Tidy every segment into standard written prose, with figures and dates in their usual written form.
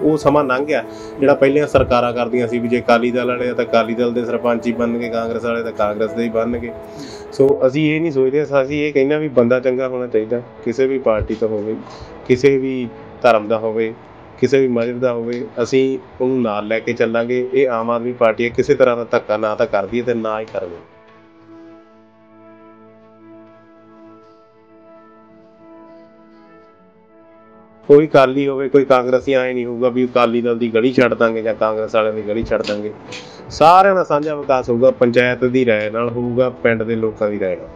ਉਹ ਸਮਾਂ ਲੰਘ ਗਿਆ ਜਿਹੜਾ ਪਹਿਲੀਆਂ ਸਰਕਾਰਾਂ ਕਰਦੀਆਂ ਸੀ ਵੀ ਜੇ ਅਕਾਲੀ ਦਲ ਵਾਲੇ ਤਾਂ ਅਕਾਲੀ ਦਲ ਦੇ ਸਰਪੰਚ ਹੀ ਬਣਨਗੇ, ਕਾਂਗਰਸ ਵਾਲੇ ਤਾਂ ਕਾਂਗਰਸ ਦੇ ਹੀ ਬਣਨਗੇ। ਸੋ ਅਸੀਂ ਇਹ ਨਹੀਂ ਸੋਚਦੇ, ਅਸੀਂ ਇਹ ਕਹਿੰਦੇ ਵੀ ਬੰਦਾ ਚੰਗਾ ਹੋਣਾ ਚਾਹੀਦਾ, ਕਿਸੇ ਵੀ ਪਾਰਟੀ ਤੋਂ ਹੋਵੇ, ਕਿਸੇ ਵੀ ਧਰਮ ਦਾ ਹੋਵੇ, ਕਿਸੇ ਵੀ ਮਜ਼ਹਬ ਦਾ ਹੋਵੇ, ਅਸੀਂ ਉਹਨੂੰ ਨਾਲ ਲੈ ਕੇ ਚੱਲਾਂਗੇ। ਇਹ ਆਮ ਆਦਮੀ ਪਾਰਟੀ ਹੈ, ਕਿਸੇ ਤਰ੍ਹਾਂ ਦਾ ਧੱਕਾ ਨਾ ਤਾਂ ਕਰਦੀ ਹੈ ਅਤੇ ਨਾ ਹੀ ਕਰਵੇ। ਕੋਈ ਅਕਾਲੀ ਹੋਵੇ, ਕੋਈ ਕਾਂਗਰਸੀ, ਐਂ ਨਹੀਂ ਹੋਊਗਾ ਵੀ ਅਕਾਲੀ ਦਲ ਦੀ ਗਲੀ ਛੱਡ ਦਾਂਗੇ ਜਾਂ ਕਾਂਗਰਸ ਵਾਲਿਆਂ ਦੀ ਗਲੀ ਛੱਡ ਦਾਂਗੇ। ਸਾਰਿਆਂ ਦਾ ਸਾਂਝਾ ਵਿਕਾਸ ਹੋਊਗਾ, ਪੰਚਾਇਤ ਦੀ ਰਾਏ ਨਾਲ ਹੋਊਗਾ, ਪਿੰਡ ਦੇ ਲੋਕਾਂ ਦੀ ਰਾਏ ਨਾਲ।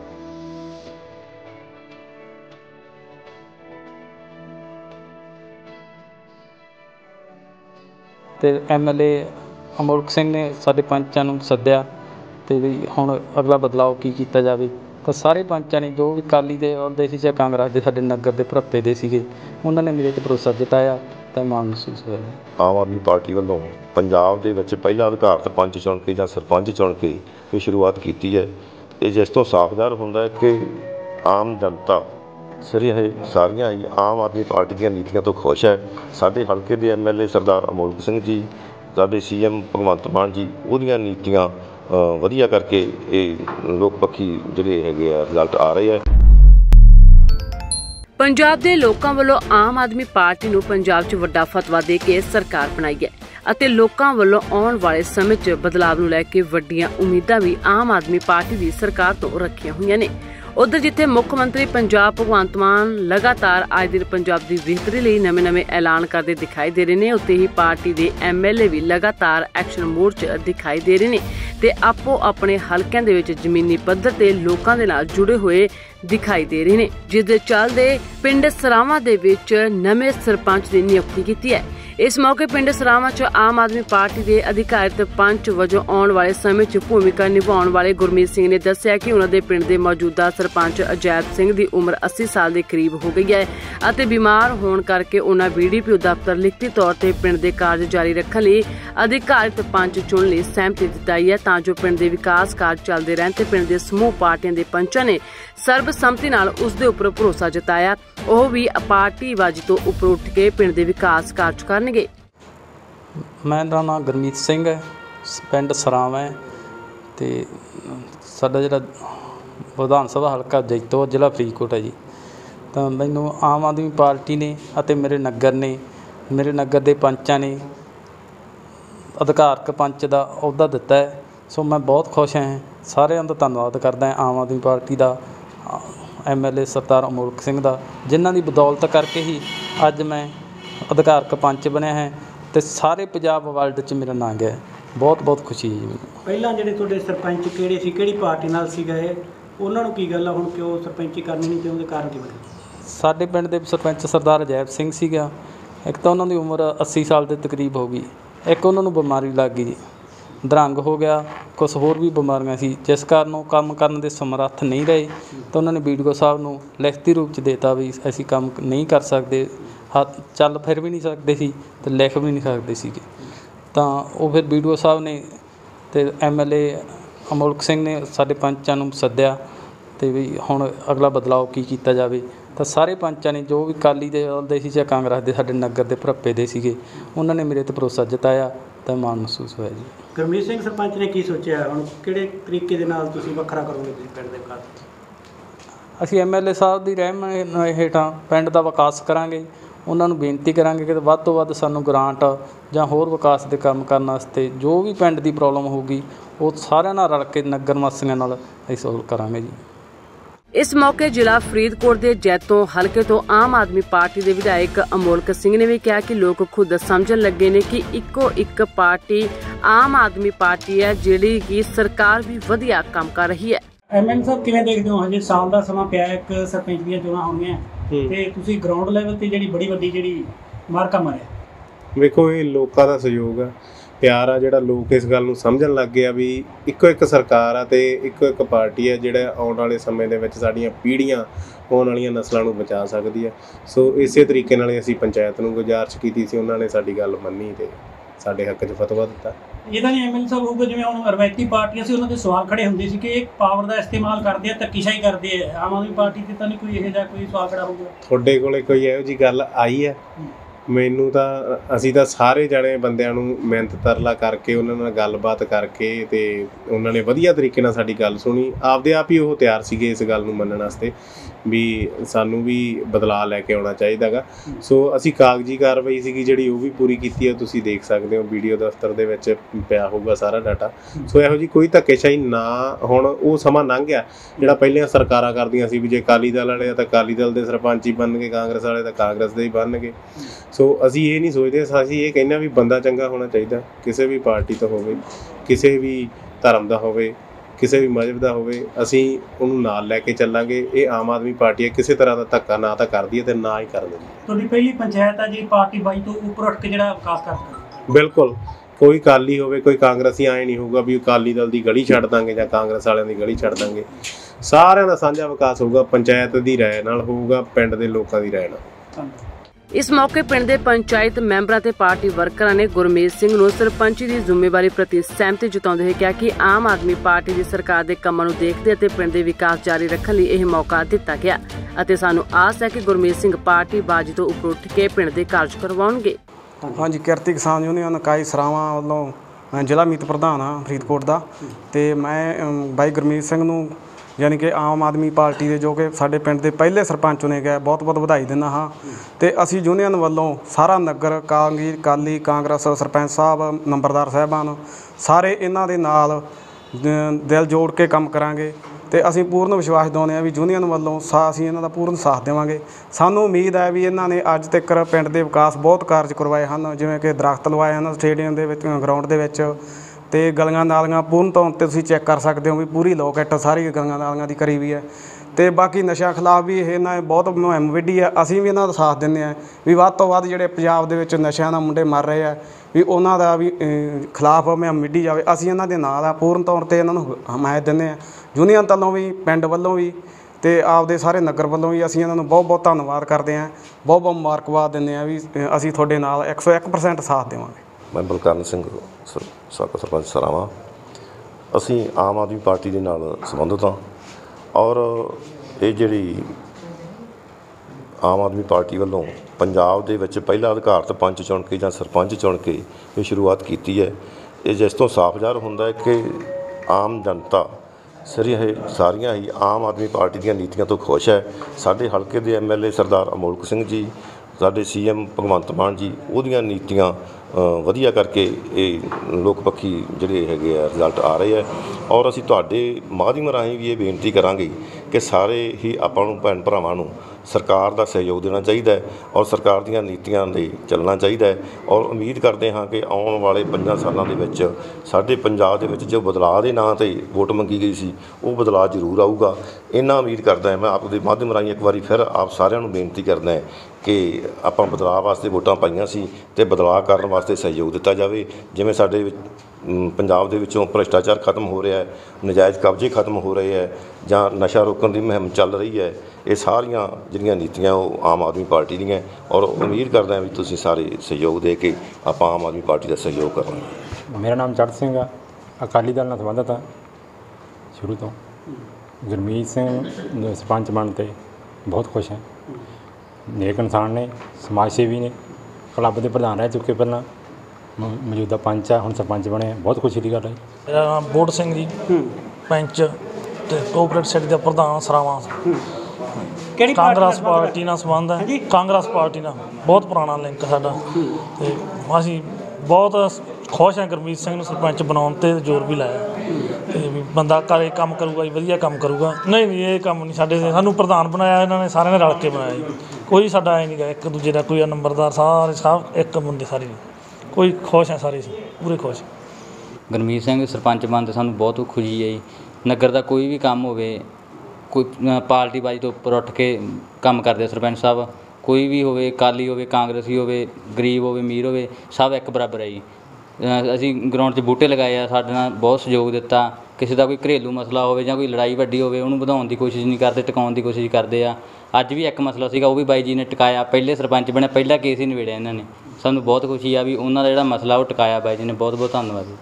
ਤੇ MLA ਅਮੋਲਕ ਸਿੰਘ ਨੇ ਸਾਡੇ ਪੰਚਾਂ ਨੂੰ ਸੱਦਿਆ ਤੇ ਵੀ ਹੁਣ ਅਗਲਾ ਬਦਲਾਅ ਕੀ ਕੀਤਾ ਜਾਵੇ। ਤਾਂ ਸਾਰੇ ਪੰਚਾਂ ਨੇ ਜੋ ਵੀ ਅਕਾਲੀ ਦੇ ਆਉਂਦੇ ਸੀ ਜਾਂ ਕਾਂਗਰਸ ਦੇ ਸਾਡੇ ਨਗਰ ਦੇ ਭਰੱਪੇ ਦੇ ਸੀਗੇ, ਉਹਨਾਂ ਨੇ ਮੇਰੇ 'ਤੇ ਭਰੋਸਾ ਜਤਾਇਆ ਤਾਂ ਮਾਣ ਮਹਿਸੂਸ ਹੋਇਆ। ਆਮ ਆਦਮੀ ਪਾਰਟੀ ਵੱਲੋਂ ਪੰਜਾਬ ਦੇ ਵਿੱਚ ਪਹਿਲਾ ਅਧਿਕਾਰਤ ਪੰਚ ਚੁਣ ਕੇ ਜਾਂ ਸਰਪੰਚ ਚੁਣ ਕੇ ਇਹ ਸ਼ੁਰੂਆਤ ਕੀਤੀ ਹੈ ਅਤੇ ਜਿਸ ਤੋਂ ਸਾਫ਼ ਜ਼ਾਹਰ ਹੁੰਦਾ ਹੈ ਕਿ ਆਮ ਜਨਤਾ ਸਾਰੀਆਂ ਹੀ ਆਮ ਆਦਮੀ ਪਾਰਟੀ ਦੀਆਂ ਨੀਤੀਆਂ ਤੋਂ ਖੁਸ਼ ਹੈ। ਸਾਡੇ ਹਲਕੇ ਦੇ MLA ਸਰਦਾਰ ਅਮੋਲਕ ਸਿੰਘ ਜੀ, ਸਾਡੇ CM ਭਗਵੰਤ ਮਾਨ ਜੀ, ਉਹਦੀਆਂ ਨੀਤੀਆਂ ਵਧੀਆ ਕਰਕੇ ਇਹ ਲੋਕ ਪੱਖੀ ਜਿਹੜੇ ਹੈਗੇ ਆ ਰਿਜ਼ਲਟ ਆ ਰਹੇ ਆ। ਪੰਜਾਬ ਦੇ ਲੋਕਾਂ ਵੱਲੋਂ ਆਮ ਆਦਮੀ ਪਾਰਟੀ ਨੂੰ ਪੰਜਾਬ 'ਚ ਵੱਡਾ ਫਤਵਾ ਦੇ ਕੇ ਸਰਕਾਰ ਬਣਾਈ ਹੈ ਅਤੇ ਲੋਕਾਂ ਵੱਲੋਂ ਆਉਣ ਵਾਲੇ ਸਮੇਂ 'ਚ ਬਦਲਾਅ ਨੂੰ ਲੈ ਕੇ ਵੱਡੀਆਂ ਉਮੀਦਾਂ ਵੀ ਆਮ ਆਦਮੀ ਪਾਰਟੀ ਦੀ ਸਰਕਾਰ ਤੋਂ ਰੱਖੀਆਂ ਹੋਈਆਂ ਨੇ। ਉਧਰ ਜਿੱਥੇ ਮੁੱਖ ਮੰਤਰੀ ਪੰਜਾਬ ਭਗਵੰਤ ਮਾਨ ਲਗਾਤਾਰ ਅੱਜ ਦਿਨ ਪੰਜਾਬ ਦੀ ਬਿਹਤਰੀ ਲਈ ਨਵੇਂ ਐਲਾਨ ਕਰਦੇ ਦਿਖਾਈ ਦੇ ਰਹੇ ਨੇ, ਉੱਥੇ ਹੀ ਪਾਰਟੀ ਦੇ MLA ਵੀ ਲਗਾਤਾਰ ਐਕਸ਼ਨ ਮੋਡ 'ਚ ਦਿਖਾਈ ਦੇ ਰਹੇ ਨੇ ਤੇ ਆਪੋ ਆਪਣੇ ਹਲਕਿਆਂ ਦੇ ਵਿੱਚ ਜ਼ਮੀਨੀ ਪੱਧਰ ਤੇ ਲੋਕਾਂ ਦੇ ਨਾਲ ਜੁੜੇ ਹੋਏ ਦਿਖਾਈ ਦੇ ਰਹੇ ਨੇ, ਜਿਸ ਦੇ ਚੱਲਦੇ ਪਿੰਡ ਸਰਾਵਾਂ ਦੇ ਵਿੱਚ ਨਵੇਂ ਸਰਪੰਚ ਦੀ ਨਿਯੁਕਤੀ ਕੀਤੀ ਹੈ। ਇਸ ਮੌਕੇ ਪਿੰਡ ਸਰਾਵਾਂ 'ਚ ਆਮ ਆਦਮੀ ਪਾਰਟੀ ਦੇ ਅਧਿਕਾਰਤ ਪੰਚ ਵਜੋਂ ਆਉਣ ਵਾਲੇ ਸਮੇਂ 'ਚ ਭੂਮਿਕਾ ਨਿਭਾਉਣ ਵਾਲੇ ਗੁਰਮੀਤ ਸਿੰਘ ਨੇ ਦੱਸਿਆ ਕਿ ਉਹਨਾਂ ਦੇ ਪਿੰਡ ਦੇ ਮੌਜੂਦਾ ਸਰਪੰਚ ਅਜੈਬ ਸਿੰਘ ਦੀ ਉਮਰ 80 ਸਾਲ ਦੇ ਕਰੀਬ ਹੋ ਗਈ ਹੈ ਅਤੇ ਬਿਮਾਰ ਹੋਣ ਕਰਕੇ ਉਹਨਾਂ BDPO ਦਫ਼ਤਰ ਲਿਖਤੀ ਤੌਰ ਤੇ ਪਿੰਡ ਦੇ ਕਾਰਜ ਜਾਰੀ ਰੱਖਣ ਲਈ ਅਧਿਕਾਰਤ ਪੰਚ ਚੁਣ ਲਈ ਸਹਿਮਤੀ ਦਿੱਤੀ ਹੈ ਤਾਂ ਜੋ ਪਿੰਡ ਦੇ ਵਿਕਾਸ ਕਾਰਜ ਚੱਲਦੇ ਰਹਿਣ ਤੇ ਪਿੰਡ ਦੇ ਸਮੂਹ ਪਾਰਟੀਆਂ ਦੇ ਪੰਚਾਂ ਨੇ ਸਰਬਸੰਮਤੀ ਨਾਲ ਉਸ ਦੇ ਉੱਪਰ ਭਰੋਸਾ ਜਤਾਇਆ ਉਹ ਵੀ ਪਾਰਟੀਬਾਜ਼ੀ ਤੋਂ ਉੱਪਰ ਉੱਠ ਕੇ ਪਿੰਡ ਦੇ ਵਿਕਾਸ ਕਾਰਜ ਕਰਨਗੇ। ਮੇਰਾ ਨਾਮ ਗੁਰਮੀਤ ਸਿੰਘ ਹੈ, ਪਿੰਡ ਸਰਾਵਾਂ ਹੈ ਤੇ ਸਾਡਾ ਜਿਹੜਾ ਵਿਧਾਨ ਸਭਾ ਹਲਕਾ ਜੈਤੋ ਜ਼ਿਲ੍ਹਾ ਫਰੀਦਕੋਟ ਹੈ ਜੀ। ਤਾਂ ਮੈਨੂੰ ਆਮ ਆਦਮੀ ਪਾਰਟੀ ਨੇ ਅਤੇ ਮੇਰੇ ਨਗਰ ਦੇ ਪੰਚਾਂ ਨੇ ਅਧਿਕਾਰਕ ਪੰਚ ਦਾ ਅਹੁਦਾ ਦਿੱਤਾ ਹੈ, ਸੋ ਮੈਂ ਬਹੁਤ ਖੁਸ਼ ਹਾਂ। ਸਾਰਿਆਂ ਦਾ ਧੰਨਵਾਦ ਕਰਦਾ ਆਮ ਆਦਮੀ ਪਾਰਟੀ ਦਾ, MLA ਸਰਦਾਰ ਅਮੋਲਕ ਸਿੰਘ ਦਾ, ਜਿਨ੍ਹਾਂ ਦੀ ਬਦੌਲਤ ਕਰਕੇ ਹੀ ਅੱਜ ਮੈਂ ਅਧਿਕਾਰਕ ਪੰਚ ਬਣਿਆ ਹੈ ਤੇ ਸਾਰੇ ਪੰਜਾਬ ਵਰਲਡ 'ਚ ਮੇਰਾ ਨਾਂ ਗਿਆ। ਬਹੁਤ ਬਹੁਤ ਖੁਸ਼ੀ ਹੈ ਜੀ ਮੈਨੂੰ। ਪਹਿਲਾਂ ਜਿਹੜੇ ਤੁਹਾਡੇ ਸਰਪੰਚ ਕਿਹੜੇ ਸੀ, ਕਿਹੜੀ ਪਾਰਟੀ ਨਾਲ ਸੀ ਗਏ, ਉਹਨਾਂ ਨੂੰ ਕੀ ਗੱਲ ਆ ਹੁਣ ਕਿਉਂ ਸਰਪੰਚੀ ਕਰਨੀ ਨਹੀਂ ਚਾਹੁੰਦੇ, ਕਾਰਨ ਕੀ ਬਣੇ? ਸਾਡੇ ਪਿੰਡ ਦੇ ਸਰਪੰਚ ਸਰਦਾਰ ਅਜੈਬ ਸਿੰਘ ਸੀਗਾ। ਇੱਕ ਤਾਂ ਉਹਨਾਂ ਦੀ ਉਮਰ 80 ਸਾਲ ਦੇ ਤਕਰੀਬ ਹੋ ਗਈ, ਇੱਕ ਉਹਨਾਂ ਨੂੰ ਬਿਮਾਰੀ ਲੱਗ ਗਈ ਜੀ, ਦਰੰਗ ਹੋ ਗਿਆ, ਕੁਛ ਹੋਰ ਵੀ ਬਿਮਾਰੀਆਂ ਸੀ ਜਿਸ ਕਾਰਨ ਉਹ ਕੰਮ ਕਰਨ ਦੇ ਸਮਰੱਥ ਨਹੀਂ ਰਹੇ। ਤਾਂ ਉਹਨਾਂ ਨੇ BDO ਸਾਹਿਬ ਨੂੰ ਲਿਖਤੀ ਰੂਪ 'ਚ ਦੇਤਾ ਵੀ ਅਸੀਂ ਕੰਮ ਨਹੀਂ ਕਰ ਸਕਦੇ, ਚੱਲ ਫਿਰ ਵੀ ਨਹੀਂ ਸਕਦੇ ਸੀ ਅਤੇ ਲਿਖ ਵੀ ਨਹੀਂ ਸਕਦੇ ਸੀਗੇ। ਤਾਂ ਉਹ ਫਿਰ BDO ਸਾਹਿਬ ਨੇ ਅਤੇ MLA ਅਮੋਲਕ ਸਿੰਘ ਨੇ ਸਾਡੇ ਪੰਚਾਂ ਨੂੰ ਸੱਦਿਆ ਅਤੇ ਵੀ ਹੁਣ ਅਗਲਾ ਬਦਲਾਅ ਕੀ ਕੀਤਾ ਜਾਵੇ। ਤਾਂ ਸਾਰੇ ਪੰਚਾਂ ਨੇ ਜੋ ਵੀ ਅਕਾਲੀ ਦੇ ਆਉਂਦੇ ਸੀ ਜਾਂ ਕਾਂਗਰਸ ਦੇ ਸਾਡੇ ਨਗਰ ਦੇ ਭਰੱਪੇ ਦੇ ਸੀਗੇ, ਉਹਨਾਂ ਨੇ ਮੇਰੇ 'ਤੇ ਭਰੋਸਾ ਜਤਾਇਆ ਤਾਂ ਮਾਣ ਮਹਿਸੂਸ ਹੋਇਆ ਜੀ। ਗੁਰਮੀਤ ਸਿੰਘ ਸਰਪੰਚ ਨੇ ਕੀ ਸੋਚਿਆ, ਹੁਣ ਕਿਹੜੇ ਤਰੀਕੇ ਦੇ ਨਾਲ ਤੁਸੀਂ ਵੱਖਰਾ ਕਰੋਗੇ ਪਿੰਡ ਦੇ ਵਿਕਾਸ? ਅਸੀਂ MLA ਸਾਹਿਬ ਦੀ ਰਹਿਨੁਮਾਈ ਹੇਠਾਂ ਪਿੰਡ ਦਾ ਵਿਕਾਸ ਕਰਾਂਗੇ। ਉਹਨਾਂ ਨੂੰ ਬੇਨਤੀ ਕਰਾਂਗੇ ਕਿ ਵੱਧ ਤੋਂ ਵੱਧ ਸਾਨੂੰ ਗ੍ਰਾਂਟ ਜਾਂ ਹੋਰ ਵਿਕਾਸ ਦੇ ਕੰਮ ਕਰਨ ਵਾਸਤੇ ਜੋ ਵੀ ਪਿੰਡ ਦੀ ਪ੍ਰੋਬਲਮ ਹੋਊਗੀ ਉਹ ਸਾਰਿਆਂ ਨਾਲ ਰਲ ਕੇ ਨਗਰ ਵਾਸੀਆਂ ਨਾਲ ਅਸੀਂ ਸੋਲਵ ਕਰਾਂਗੇ ਜੀ। ਇਸ ਮੌਕੇ ਜ਼ਿਲ੍ਹਾ ਫਰੀਦਕੋਟ ਦੇ ਜੈਤੋਂ ਹਲਕੇ ਤੋਂ ਆਮ ਆਦਮੀ ਪਾਰਟੀ ਦੇ ਵਿਧਾਇਕ ਅਮੋਲਕ ਸਿੰਘ ਨੇ ਵੀ ਕਿਹਾ ਕਿ ਲੋਕ ਖੁਦ ਸਮਝਣ ਲੱਗੇ ਨੇ ਕਿ ਇੱਕੋ ਇੱਕ ਪਾਰਟੀ ਆਮ ਆਦਮੀ ਪਾਰਟੀ ਹੈ ਜਿਹੜੀ ਕਿ ਸਰਕਾਰ ਵੀ ਵਧੀਆ ਕੰਮ ਕਰ ਰਹੀ ਹੈ। MN ਸਾਹਿਬ ਕਿਵੇਂ ਦੇਖਦੇ ਹੋ, ਹਜੇ ਸਾਲ ਦਾ ਸਮਾਂ ਪਿਆ, ਇੱਕ ਸਰਪੰਚ ਦੀਆਂ ਚੋਣਾਂ ਹੋਣੀਆਂ ਤੇ ਤੁਸੀਂ ਗਰਾਊਂਡ ਲੈਵਲ ਤੇ ਜਿਹੜੀ ਬੜੀ ਵੱਡੀ ਜਿਹੜੀ ਮਾਰਕਾ ਮਾਰਿਆ? ਵੇਖੋ ਇਹ ਲੋਕਾਂ ਦਾ ਸਹਿਯੋਗ ਆ, ਪਿਆਰ ਆ, ਜਿਹੜਾ ਲੋਕ ਇਸ ਗੱਲ ਨੂੰ ਸਮਝਣ ਲੱਗ ਗਏ ਆ ਵੀ ਇੱਕੋ ਇੱਕ ਸਰਕਾਰ ਆ ਤੇ ਇੱਕੋ ਇੱਕ ਪਾਰਟੀ ਆ ਜਿਹੜਾ ਆਉਣ ਵਾਲੇ ਸਮੇਂ ਦੇ ਵਿੱਚ ਸਾਡੀਆਂ ਪੀੜ੍ਹੀਆਂ, ਆਉਣ ਵਾਲੀਆਂ ਨਸਲਾਂ ਨੂੰ ਬਚਾ ਸਕਦੀ ਹੈ। ਸੋ ਇਸੇ ਤਰੀਕੇ ਨਾਲ ਅਸੀਂ ਪੰਚਾਇਤ ਨੂੰ ਗੁਜ਼ਾਰਿਸ਼ ਕੀਤੀ ਸੀ, ਉਹਨਾਂ ਨੇ ਸਾਡੀ ਗੱਲ ਮੰਨੀ ਤੇ ਸਾਡੇ ਹੱਕ 'ਚ ਫਤਵਾ ਦਿੱਤਾ। ਇਹਦਾ ਨਹੀਂ MLA ਸਾਹਿਬ ਹੋਊਗਾ ਜਿਵੇਂ ਹੁਣ ਰਵਾਇਤੀ ਪਾਰਟੀਆਂ ਸੀ, ਉਹਨਾਂ ਦੇ ਸਵਾਲ ਖੜੇ ਹੁੰਦੇ ਸੀ ਕਿ ਇਹ ਪਾਵਰ ਦਾ ਇਸਤੇਮਾਲ ਕਰਦੇ ਆ, ਧੱਕੇਸ਼ਾਹੀ ਕਰਦੇ ਆ, ਆਮ ਆਦਮੀ ਪਾਰਟੀ 'ਤੇ ਤਾਂ ਨਹੀਂ ਕੋਈ ਇਹੋ ਜਿਹਾ ਕੋਈ ਸਵਾਲ ਖੜਾ ਹੋਊਗਾ? ਤੁਹਾਡੇ ਕੋਲੇ ਕੋਈ ਇਹੋ ਜਿਹੀ ਗੱਲ ਆਈ ਹੈ? ਮੈਨੂੰ ਤਾਂ ਅਸੀਂ ਤਾਂ ਸਾਰੇ ਜਣੇ ਬੰਦਿਆਂ ਨੂੰ ਮਿਹਨਤ ਤਰਲਾ ਕਰਕੇ ਉਹਨਾਂ ਨਾਲ ਗੱਲਬਾਤ ਕਰਕੇ ਤੇ ਉਹਨਾਂ ਨੇ ਵਧੀਆ ਤਰੀਕੇ ਨਾਲ ਸਾਡੀ ਗੱਲ ਸੁਣੀ। ਆਪਦੇ ਆਪ ਹੀ ਉਹ ਤਿਆਰ ਸੀਗੇ ਇਸ ਗੱਲ ਨੂੰ ਮੰਨਣ ਵਾਸਤੇ ਵੀ ਸਾਨੂੰ ਵੀ ਬਦਲਾਅ ਲੈ ਕੇ ਆਉਣਾ ਚਾਹੀਦਾ ਗਾ। ਸੋ ਅਸੀਂ ਕਾਗਜ਼ੀ ਕਾਰਵਾਈ ਸੀਗੀ ਜਿਹੜੀ ਉਹ ਵੀ ਪੂਰੀ ਕੀਤੀ ਹੈ, ਤੁਸੀਂ ਦੇਖ ਸਕਦੇ ਹੋ ਵੀਡੀਓ ਦਫ਼ਤਰ ਦੇ ਵਿੱਚ ਪਿਆ ਹੋਊਗਾ ਸਾਰਾ ਡਾਟਾ। ਸੋ ਇਹੋ ਜਿਹੀ ਕੋਈ ਧੱਕੇਸ਼ਾਹੀ ਨਾ, ਹੁਣ ਉਹ ਸਮਾਂ ਲੰਘ ਗਿਆ ਜਿਹੜਾ ਪਹਿਲੀਆਂ ਸਰਕਾਰਾਂ ਕਰਦੀਆਂ ਸੀ ਵੀ ਜੇ ਅਕਾਲੀ ਦਲ ਵਾਲੇ ਆ ਤਾਂ ਅਕਾਲੀ ਦਲ ਦੇ ਸਰਪੰਚ ਹੀ ਬਣਨਗੇ, ਕਾਂਗਰਸ ਵਾਲੇ ਤਾਂ ਕਾਂਗਰਸ ਦੇ ਹੀ ਬਣਨਗੇ। ਸੋ ਅਸੀਂ ਇਹ ਨਹੀਂ ਸੋਚਦੇ, ਅਸੀਂ ਇਹ ਕਹਿੰਦੇ ਵੀ ਬੰਦਾ ਚੰਗਾ ਹੋਣਾ ਚਾਹੀਦਾ, ਕਿਸੇ ਵੀ ਪਾਰਟੀ ਤੋਂ ਹੋਵੇ, ਕਿਸੇ ਵੀ ਧਰਮ ਦਾ ਹੋਵੇ, ਕਿਸੇ ਵੀ ਮਜ਼ਹਬ ਦਾ ਹੋਵੇ, ਅਸੀਂ ਉਹਨੂੰ ਨਾਲ ਲੈ ਕੇ ਚੱਲਾਂਗੇ। ਇਹ ਆਮ ਆਦਮੀ ਪਾਰਟੀ ਹੈ, ਕਿਸੇ ਤਰ੍ਹਾਂ ਦਾ ਧੱਕਾ ਨਾ ਤਾਂ ਕਰਦੀ ਹੈ ਤੇ ਨਾ ਹੀ ਕਰ ਦਿੰਦੀ ਹੈ। ਤੁਹਾਡੀ ਪਹਿਲੀ ਪੰਚਾਇਤ ਆ ਜੀ ਪਾਰਟੀ ਬਾਈ ਤੋਂ ਉੱਪਰ ਉੱਠ ਕੇ ਜਿਹੜਾ ਵਿਕਾਸ ਕਰਦਾ। ਬਿਲਕੁਲ, ਕੋਈ ਅਕਾਲੀ ਹੋਵੇ ਕੋਈ ਕਾਂਗਰਸੀ ਆਏ ਨਹੀਂ ਹੋਊਗਾ ਵੀ ਅਕਾਲੀ ਦਲ ਦੀ ਗਲੀ ਛੱਡ ਦਾਂਗੇ ਜਾਂ ਕਾਂਗਰਸ ਵਾਲਿਆਂ ਦੀ ਗਲੀ ਛੱਡ ਦਾਂਗੇ। ਸਾਰਿਆਂ ਦਾ ਸਾਂਝਾ ਵਿਕਾਸ ਹੋਊਗਾ, ਪੰਚਾਇਤ ਦੀ ਰਾਏ ਨਾਲ ਹੋਊਗਾ, ਪਿੰਡ ਦੇ ਲੋਕਾਂ ਦੀ ਰਾਏ ਨਾਲ। ਇਸ ਮੌਕੇ ਪਿੰਡ ਦੇ ਪੰਚਾਇਤ ਮੈਂਬਰਾਂ ਤੇ ਪਾਰਟੀ ਵਰਕਰਾਂ ਨੇ ਗੁਰਮੀਤ ਸਿੰਘ ਨੂੰ ਸਰਪੰਚੀ ਦੀ ਜ਼ਿੰਮੇਵਾਰੀ ਪ੍ਰਤੀ ਸਹਿਮਤੀ ਜਤਾਉਂਦੇ ਹੋਏ ਕਿਹਾ ਕਿ ਆਮ ਆਦਮੀ ਪਾਰਟੀ ਦੀ ਸਰਕਾਰ ਦੇ ਕੰਮਾਂ ਨੂੰ ਦੇਖਦੇ ਅਤੇ ਪਿੰਡ ਦੇ ਵਿਕਾਸ ਜਾਰੀ ਰੱਖਣ ਲਈ ਇਹ ਮੌਕਾ ਦਿੱਤਾ ਗਿਆ ਅਤੇ ਸਾਨੂੰ ਆਸ ਹੈ ਕਿ ਗੁਰਮੀਤ ਸਿੰਘ ਪਾਰਟੀ ਬਾਜੀ ਤੋਂ ਉੱਪਰ ਉੱਠ ਕੇ ਪਿੰਡ ਦੇ ਕਾਰਜ ਕਰਵਾਉਣਗੇ। ਹਾਂਜੀ, ਕਿਰਤੀ ਕਿਸਾਨ ਯੂਨੀਅਨ ਇਕਾਈ ਸਰਾਵਾਂ ਵੱਲੋਂ ਮੈਂ ਜ਼ਿਲ੍ਹਾ ਮੀਤ ਪ੍ਰਧਾਨ ਹਾਂ ਫਰੀਦਕੋਟ ਦਾ, ਅਤੇ ਮੈਂ ਬਾਈ ਗੁਰਮੀਤ ਸਿੰਘ ਨੂੰ ਯਾਨੀ ਕਿ ਆਮ ਆਦਮੀ ਪਾਰਟੀ ਦੇ ਜੋ ਕਿ ਸਾਡੇ ਪਿੰਡ ਦੇ ਪਹਿਲੇ ਸਰਪੰਚ ਚੁਣੇ ਗਏ, ਬਹੁਤ ਬਹੁਤ ਵਧਾਈ ਦਿੰਦਾ ਹਾਂ। ਅਤੇ ਅਸੀਂ ਯੂਨੀਅਨ ਵੱਲੋਂ ਸਾਰਾ ਨਗਰ ਅਕਾਲੀ ਕਾਂਗਰਸ ਸਰਪੰਚ ਸਾਹਿਬ ਨੰਬਰਦਾਰ ਸਾਹਿਬਾਨ ਸਾਰੇ ਇਹਨਾਂ ਦੇ ਨਾਲ ਦਿਲ ਜੋੜ ਕੇ ਕੰਮ ਕਰਾਂਗੇ ਅਤੇ ਅਸੀਂ ਪੂਰਨ ਵਿਸ਼ਵਾਸ ਦਿਵਾਉਂਦੇ ਹਾਂ ਵੀ ਯੂਨੀਅਨ ਵੱਲੋਂ ਅਸੀਂ ਇਹਨਾਂ ਦਾ ਪੂਰਨ ਸਾਥ ਦੇਵਾਂਗੇ। ਸਾਨੂੰ ਉਮੀਦ ਹੈ ਵੀ ਇਹਨਾਂ ਨੇ ਅੱਜ ਤੱਕ ਪਿੰਡ ਦੇ ਵਿਕਾਸ ਬਹੁਤ ਕਾਰਜ ਕਰਵਾਏ ਹਨ, ਜਿਵੇਂ ਕਿ ਦਰੱਖਤ ਲਵਾਏ ਹਨ ਸਟੇਡੀਅਮ ਦੇ ਵਿੱਚ, ਗਰਾਊਂਡ ਦੇ ਵਿੱਚ, ਅਤੇ ਗਲੀਆਂ ਨਾਲੀਆਂ ਪੂਰਨ ਤੌਰ 'ਤੇ ਤੁਸੀਂ ਚੈੱਕ ਕਰ ਸਕਦੇ ਹੋ ਵੀ ਪੂਰੀ ਲੋਕੈਟ ਸਾਰੀ ਗਲੀਆਂ ਨਾਲੀਆਂ ਦੀ ਕਰੀ ਵੀ ਹੈ। ਅਤੇ ਬਾਕੀ ਨਸ਼ਿਆਂ ਖਿਲਾਫ ਵੀ ਇਹਨਾਂ ਨੇ ਬਹੁਤ ਮੁਹਿੰਮ ਵਿੱਢੀ ਹੈ, ਅਸੀਂ ਵੀ ਇਹਨਾਂ ਦਾ ਸਾਥ ਦਿੰਦੇ ਹਾਂ ਵੀ ਵੱਧ ਤੋਂ ਵੱਧ ਜਿਹੜੇ ਪੰਜਾਬ ਦੇ ਵਿੱਚ ਨਸ਼ਿਆਂ ਨਾਲ ਮੁੰਡੇ ਮਰ ਰਹੇ ਆ ਵੀ ਉਹਨਾਂ ਦਾ ਵੀ ਖਿਲਾਫ ਮੁਹਿੰਮ ਵਿੱਢੀ ਜਾਵੇ। ਅਸੀਂ ਇਹਨਾਂ ਦੇ ਨਾਲ ਆ, ਪੂਰਨ ਤੌਰ 'ਤੇ ਇਹਨਾਂ ਨੂੰ ਹਮਾਇਤ ਦਿੰਦੇ ਹਾਂ, ਯੂਨੀਅਨ ਵੱਲੋਂ ਵੀ, ਪਿੰਡ ਵੱਲੋਂ ਵੀ ਅਤੇ ਆਪਦੇ ਸਾਰੇ ਨਗਰ ਵੱਲੋਂ ਵੀ। ਅਸੀਂ ਇਹਨਾਂ ਨੂੰ ਬਹੁਤ ਬਹੁਤ ਧੰਨਵਾਦ ਕਰਦੇ ਹਾਂ, ਬਹੁਤ ਬਹੁਤ ਮੁਬਾਰਕਬਾਦ ਦਿੰਦੇ ਹਾਂ ਵੀ ਅਸੀਂ ਤੁਹਾਡੇ ਨਾਲ 101% ਸਾਥ ਦੇਵਾਂਗੇ। ਮੈਂ ਬਲਕਰਨ ਸਿੰਘ, ਸਾਬਕਾ ਸਰਪੰਚ ਸਰਾਵਾਂ। ਅਸੀਂ ਆਮ ਆਦਮੀ ਪਾਰਟੀ ਦੇ ਨਾਲ ਸੰਬੰਧਿਤ ਹਾਂ ਔਰ ਇਹ ਜਿਹੜੀ ਆਮ ਆਦਮੀ ਪਾਰਟੀ ਵੱਲੋਂ ਪੰਜਾਬ ਦੇ ਵਿੱਚ ਪਹਿਲਾ ਅਧਿਕਾਰਤ ਪੰਚ ਚੁਣ ਕੇ ਜਾਂ ਸਰਪੰਚ ਚੁਣ ਕੇ ਇਹ ਸ਼ੁਰੂਆਤ ਕੀਤੀ ਹੈ, ਇਹ ਜਿਸ ਤੋਂ ਸਾਫ਼ ਜ਼ਾਹਰ ਹੁੰਦਾ ਹੈ ਕਿ ਆਮ ਜਨਤਾ ਸਾਰੀਆਂ ਹੀ ਆਮ ਆਦਮੀ ਪਾਰਟੀ ਦੀਆਂ ਨੀਤੀਆਂ ਤੋਂ ਖੁਸ਼ ਹੈ। ਸਾਡੇ ਹਲਕੇ ਦੇ MLA ਸਰਦਾਰ ਅਮੋਲਕ ਸਿੰਘ ਜੀ, ਸਾਡੇ CM ਭਗਵੰਤ ਮਾਨ ਜੀ, ਉਹਦੀਆਂ ਨੀਤੀਆਂ ਵਧੀਆ ਕਰਕੇ ਇਹ ਲੋਕ ਪੱਖੀ ਜਿਹੜੇ ਹੈਗੇ ਆ ਰਿਜ਼ਲਟ ਆ ਰਹੇ ਆ। ਔਰ ਅਸੀਂ ਤੁਹਾਡੇ ਮਾਧਿਅਮ ਰਾਹੀਂ ਵੀ ਇਹ ਬੇਨਤੀ ਕਰਾਂਗੇ ਕਿ ਸਾਰੇ ਹੀ ਆਪਾਂ ਨੂੰ ਭੈਣ ਭਰਾਵਾਂ ਨੂੰ ਸਰਕਾਰ ਦਾ ਸਹਿਯੋਗ ਦੇਣਾ ਚਾਹੀਦਾ ਹੈ ਔਰ ਸਰਕਾਰ ਦੀਆਂ ਨੀਤੀਆਂ 'ਤੇ ਚੱਲਣਾ ਚਾਹੀਦਾ ਹੈ। ਔਰ ਉਮੀਦ ਕਰਦੇ ਹਾਂ ਕਿ ਆਉਣ ਵਾਲੇ 5 ਸਾਲਾਂ ਦੇ ਵਿੱਚ ਸਾਡੇ ਪੰਜਾਬ ਦੇ ਵਿੱਚ ਜੋ ਬਦਲਾਅ ਦੇ ਨਾਂ 'ਤੇ ਵੋਟ ਮੰਗੀ ਗਈ ਸੀ ਉਹ ਬਦਲਾਅ ਜ਼ਰੂਰ ਆਊਗਾ। ਇੰਨਾ ਉਮੀਦ ਕਰਦਾ ਮੈਂ ਆਪ ਦੇ ਮਾਧਿਅਮ ਰਾਹੀਂ ਇੱਕ ਵਾਰੀ ਫਿਰ ਆਪ ਸਾਰਿਆਂ ਨੂੰ ਬੇਨਤੀ ਕਰਦਾ ਹੈ ਕਿ ਆਪਾਂ ਬਦਲਾਅ ਵਾਸਤੇ ਵੋਟਾਂ ਪਾਈਆਂ ਸੀ ਅਤੇ ਬਦਲਾਅ ਕਰਨ ਵਾਸਤੇ ਸਹਿਯੋਗ ਦਿੱਤਾ ਜਾਵੇ। ਜਿਵੇਂ ਸਾਡੇ ਪੰਜਾਬ ਦੇ ਵਿੱਚੋਂ ਭ੍ਰਿਸ਼ਟਾਚਾਰ ਖਤਮ ਹੋ ਰਿਹਾ ਹੈ, ਨਜਾਇਜ਼ ਕਬਜ਼ੇ ਖਤਮ ਹੋ ਰਹੇ ਹੈ, ਜਾਂ ਨਸ਼ਾ ਰੋਕਣ ਦੀ ਮੁਹਿੰਮ ਚੱਲ ਰਹੀ ਹੈ, ਇਹ ਸਾਰੀਆਂ ਜਿਹੜੀਆਂ ਨੀਤੀਆਂ ਉਹ ਆਮ ਆਦਮੀ ਪਾਰਟੀ ਦੀਆਂ। ਔਰ ਉਮੀਦ ਕਰਦਾ ਵੀ ਤੁਸੀਂ ਸਾਰੇ ਸਹਿਯੋਗ ਦੇ ਕੇ ਆਪਾਂ ਆਮ ਆਦਮੀ ਪਾਰਟੀ ਦਾ ਸਹਿਯੋਗ ਕਰਾਂਗੇ। ਮੇਰਾ ਨਾਮ ਚੜ੍ਹ ਸਿੰਘ ਆ, ਅਕਾਲੀ ਦਲ ਨਾਲ ਸੰਬੰਧਿਤ ਆ ਸ਼ੁਰੂ ਤੋਂ। ਗੁਰਮੀਤ ਸਿੰਘ ਸਰਪੰਚ ਬਣਨ 'ਤੇ ਬਹੁਤ ਖੁਸ਼ ਹਾਂ। ਨੇਕ ਇਨਸਾਨ ਨੇ, ਸਮਾਜ ਸੇਵੀ ਨੇ, ਕਲੱਬ ਦੇ ਪ੍ਰਧਾਨ ਰਹਿ ਚੁੱਕੇ, ਪਹਿਲਾਂ ਮੌਜੂਦਾ ਪੰਚ ਆ, ਹੁਣ ਸਰਪੰਚ ਬਣੇ, ਬਹੁਤ ਖੁਸ਼ੀ ਦੀ ਗੱਲ ਹੈ। ਮੇਰਾ ਨਾਮ ਬੋੜ ਸਿੰਘ ਜੀ, ਪੰਚ ਅਤੇ ਕੋਆਪਰੇਟਿਵ ਸੋਸਾਇਟੀ ਦਾ ਪ੍ਰਧਾਨ ਸਰਾਵਾਂ। ਕਿਹੜੀ ਕਾਂਗਰਸ ਪਾਰਟੀ ਨਾਲ ਸੰਬੰਧ ਹੈ, ਕਾਂਗਰਸ ਪਾਰਟੀ ਨਾਲ ਬਹੁਤ ਪੁਰਾਣਾ ਲਿੰਕ ਸਾਡਾ, ਅਤੇ ਅਸੀਂ ਬਹੁਤ ਖੁਸ਼ ਹਾਂ ਗੁਰਮੀਤ ਸਿੰਘ ਨੂੰ ਸਰਪੰਚ ਬਣਾਉਣ 'ਤੇ ਜ਼ੋਰ ਵੀ ਲਾਇਆ ਅਤੇ ਵੀ ਬੰਦਾ ਘਰੇ ਕੰਮ ਕਰੂਗਾ ਜੀ, ਵਧੀਆ ਕੰਮ ਕਰੂਗਾ। ਨਹੀਂ ਇਹ ਕੰਮ ਨਹੀਂ ਸਾਡੇ, ਸਾਨੂੰ ਪ੍ਰਧਾਨ ਬਣਾਇਆ ਇਹਨਾਂ ਨੇ, ਸਾਰਿਆਂ ਨੇ ਰਲ ਕੇ ਬਣਾਇਆ ਜੀ। ਕੋਈ ਸਾਡਾ ਐਂ ਨਹੀਂ ਗਾ ਇੱਕ ਦੂਜੇ ਦਾ, ਕੋਈ ਨੰਬਰਦਾਰ ਸਾਰੇ ਸਭ ਇੱਕ ਬੰਦੇ ਸਾਰੇ, ਕੋਈ ਖੁਸ਼ ਹੈ ਸਾਰੇ, ਪੂਰੇ ਖੁਸ਼। ਗੁਰਮੀਤ ਸਿੰਘ ਸਰਪੰਚ ਬਣਨ 'ਤੇ ਸਾਨੂੰ ਬਹੁਤ ਖੁਸ਼ੀ ਹੈ ਜੀ। ਨਗਰ ਦਾ ਕੋਈ ਵੀ ਕੰਮ ਹੋਵੇ, ਕੋਈ ਪਾਰਟੀ ਬਾਜੀ ਤੋਂ ਉੱਪਰ ਉੱਠ ਕੇ ਕੰਮ ਕਰਦੇ ਸਰਪੰਚ ਸਾਹਿਬ, ਕੋਈ ਵੀ ਹੋਵੇ, ਅਕਾਲੀ ਹੋਵੇ, ਕਾਂਗਰਸੀ ਹੋਵੇ, ਗਰੀਬ ਹੋਵੇ, ਅਮੀਰ ਹੋਵੇ, ਸਭ ਇੱਕ ਬਰਾਬਰ ਹੈ ਜੀ। ਅਸੀਂ ਗਰਾਊਂਡ 'ਚ ਬੂਟੇ ਲਗਾਏ ਆ, ਸਾਡੇ ਨਾਲ ਬਹੁਤ ਸਹਿਯੋਗ ਦਿੱਤਾ। ਕਿਸੇ ਦਾ ਕੋਈ ਘਰੇਲੂ ਮਸਲਾ ਹੋਵੇ ਜਾਂ ਕੋਈ ਲੜਾਈ ਵੱਡੀ ਹੋਵੇ, ਉਹਨੂੰ ਵਧਾਉਣ ਦੀ ਕੋਸ਼ਿਸ਼ ਨਹੀਂ ਕਰਦੇ, ਟਿਕਾਉਣ ਦੀ ਕੋਸ਼ਿਸ਼ ਕਰਦੇ ਆ। ਅੱਜ ਵੀ ਇੱਕ ਮਸਲਾ ਸੀਗਾ, ਉਹ ਵੀ ਬਾਈ ਜੀ ਨੇ ਟਿਕਾਇਆ, ਪਹਿਲੇ ਸਰਪੰਚ ਬਣੇ, ਪਹਿਲਾ ਕੇਸ ਹੀ ਨਿਬੇੜਿਆ ਇਹਨਾਂ ਨੇ। ਸਾਨੂੰ ਬਹੁਤ ਖੁਸ਼ੀ ਆ ਵੀ ਉਹਨਾਂ ਦਾ ਜਿਹੜਾ ਮਸਲਾ ਉਹ ਟਿਕਾਇਆ ਬਾਈ ਜੀ ਨੇ। ਬਹੁਤ ਬਹੁਤ ਧੰਨਵਾਦ ਜੀ।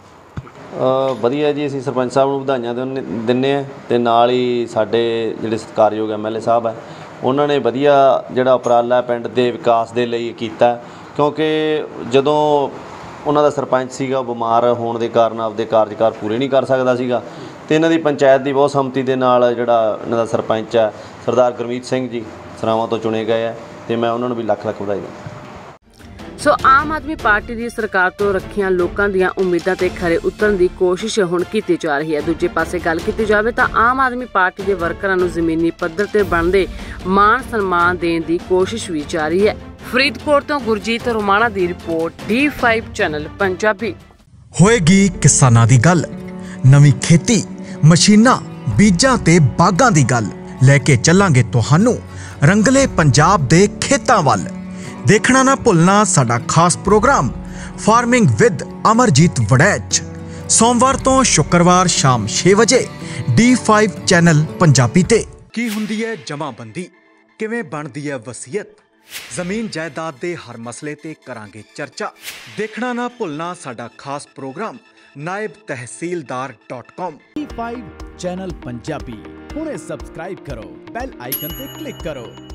ਵਧੀਆ ਜੀ, ਅਸੀਂ ਸਰਪੰਚ ਸਾਹਿਬ ਨੂੰ ਵਧਾਈਆਂ ਦਿੰਦੇ ਹਾਂ, ਅਤੇ ਨਾਲ ਹੀ ਸਾਡੇ ਜਿਹੜੇ ਸਤਿਕਾਰਯੋਗ MLA ਸਾਹਿਬ ਹੈ ਉਹਨਾਂ ਨੇ ਵਧੀਆ ਜਿਹੜਾ ਉਪਰਾਲਾ ਪਿੰਡ ਦੇ ਵਿਕਾਸ ਦੇ ਲਈ ਕੀਤਾ। ਕਿਉਂਕਿ ਜਦੋਂ ਉਹਨਾਂ ਦਾ ਸਰਪੰਚ ਸੀਗਾ ਉਹ ਬਿਮਾਰ ਹੋਣ ਦੇ ਕਾਰਨ ਆਪਦੇ ਕਾਰਜਕਾਰ ਪੂਰੇ ਨਹੀਂ ਕਰ ਸਕਦਾ ਸੀਗਾ, ਤੇ ਇਹਨਾਂ ਦੀ ਪੰਚਾਇਤ ਦੀ ਬਹੁਤ ਸੰਮਤੀ ਦੇ ਨਾਲ ਜਿਹੜਾ ਇਹਨਾਂ ਦਾ ਸਰਪੰਚ ਹੈ ਸਰਦਾਰ ਗੁਰਮੀਤ ਸਿੰਘ ਜੀ ਸਰਾਵਾਂ ਤੋਂ ਚੁਣੇ ਗਏ ਹੈ, ਤੇ ਮੈਂ ਉਹਨਾਂ ਨੂੰ ਵੀ ਲੱਖ ਲੱਖ ਵਧਾਈ ਦਿੰਦਾ। ਸੋ ਆਮ ਆਦਮੀ ਪਾਰਟੀ ਦੀ ਸਰਕਾਰ ਤੋਂ ਰੱਖੀਆਂ ਲੋਕਾਂ ਦੀਆਂ ਉਮੀਦਾਂ ਤੇ ਖਰੇ ਉਤਰਨ ਦੀ ਕੋਸ਼ਿਸ਼ ਹੁਣ ਕੀਤੀ ਜਾ ਰਹੀ ਹੈ। ਦੂਜੇ ਪਾਸੇ ਗੱਲ ਕੀਤੀ ਜਾਵੇ ਤਾਂ ਆਮ ਆਦਮੀ ਪਾਰਟੀ ਦੇ ਵਰਕਰਾਂ ਨੂੰ ਜ਼ਮੀਨੀ ਪੱਧਰ ਤੇ ਬਣਦੇ ਮਾਣ ਸਨਮਾਨ ਦੇਣ ਦੀ ਕੋਸ਼ਿਸ਼ ਵੀ ਜਾਰੀ ਹੈ। ਫਰੀਦਕੋਟ ਤੋਂ ਗੁਰਜੀਤ ਰੋਮਾਣਾ ਦੀ ਰਿਪੋਰਟ, D5 ਚੈਨਲ ਪੰਜਾਬੀ। ਹੋਏਗੀ ਕਿਸਾਨਾਂ ਦੀ ਗੱਲ, ਨਵੀਂ ਖੇਤੀ, ਮਸ਼ੀਨਾਂ, ਬੀਜਾਂ ਤੇ ਬਾਗਾਂ ਦੀ ਗੱਲ ਲੈ ਕੇ ਚੱਲਾਂਗੇ ਤੁਹਾਨੂੰ ਰੰਗਲੇ ਪੰਜਾਬ ਦੇ ਖੇਤਾਂ ਵੱਲ। ਦੇਖਣਾ ਨਾ ਭੁੱਲਣਾ ਸਾਡਾ ਖਾਸ programme farming with Amarjeet Waraich, ਸੋਮਵਾਰ ਤੋਂ ਸ਼ੁੱਕਰਵਾਰ ਸ਼ਾਮ 6 ਵਜੇ D5 ਚੈਨਲ ਪੰਜਾਬੀ ਤੇ। ਕੀ ਹੁੰਦੀ ਹੈ ਜਮਾਬੰਦੀ, ਕਿਵੇਂ ਬਣਦੀ ਹੈ ਵਸੀਅਤ, ਜ਼ਮੀਨ ਜਾਇਦਾਦ ਦੇ ਹਰ ਮਸਲੇ ਤੇ ਕਰਾਂਗੇ ਚਰਚਾ। ਦੇਖਣਾ ਨਾ ਭੁੱਲਣਾ ਸਾਡਾ ਖਾਸ programme naibtehsildar.com। D5 channel Punjabi ਹੁਣੇ ਸਬਸਕ੍ਰਾਈਬ ਕਰੋ, ਬੈਲ ਆਈਕਨ ਤੇ ਕਲਿੱਕ ਕਰੋ।